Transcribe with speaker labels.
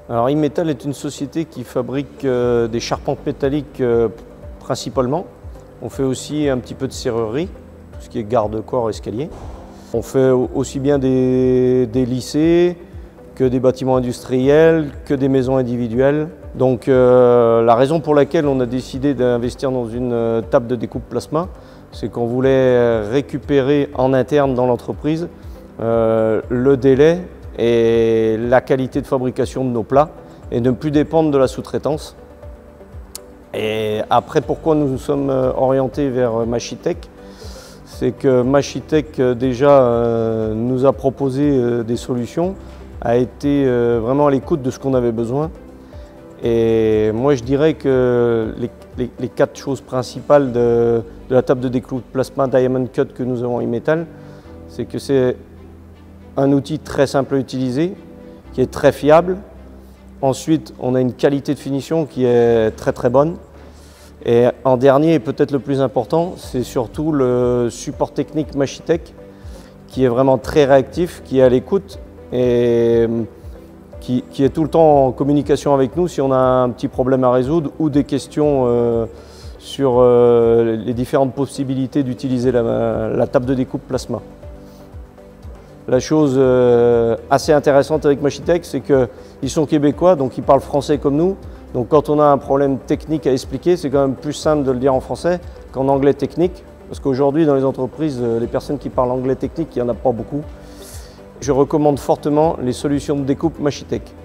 Speaker 1: Alors Imetal est une société qui fabrique des charpentes métalliques principalement. On fait aussi un petit peu de serrurerie, tout ce qui est garde-corps, escalier. On fait aussi bien des lycées que des bâtiments industriels, que des maisons individuelles. Donc la raison pour laquelle on a décidé d'investir dans une table de découpe plasma, c'est qu'on voulait récupérer en interne dans l'entreprise le délai et la qualité de fabrication de nos plats et ne plus dépendre de la sous-traitance. Et après, pourquoi nous nous sommes orientés vers Machitech? C'est que Machitech déjà nous a proposé des solutions, a été vraiment à l'écoute de ce qu'on avait besoin. Et moi je dirais que les 4 choses principales de la table de découpe plasma Diamond Cut que nous avons Imetal, c'est que c'est un outil très simple à utiliser, qui est très fiable. Ensuite, on a une qualité de finition qui est très bonne. Et en dernier, et peut-être le plus important, c'est surtout le support technique Machitech, qui est vraiment très réactif, qui est à l'écoute et qui est tout le temps en communication avec nous si on a un petit problème à résoudre ou des questions sur les différentes possibilités d'utiliser la table de découpe plasma. La chose assez intéressante avec Machitech, c'est qu'ils sont québécois, donc ils parlent français comme nous. Donc quand on a un problème technique à expliquer, c'est quand même plus simple de le dire en français qu'en anglais technique. Parce qu'aujourd'hui, dans les entreprises, les personnes qui parlent anglais technique, il n'y en a pas beaucoup. Je recommande fortement les solutions de découpe Machitech.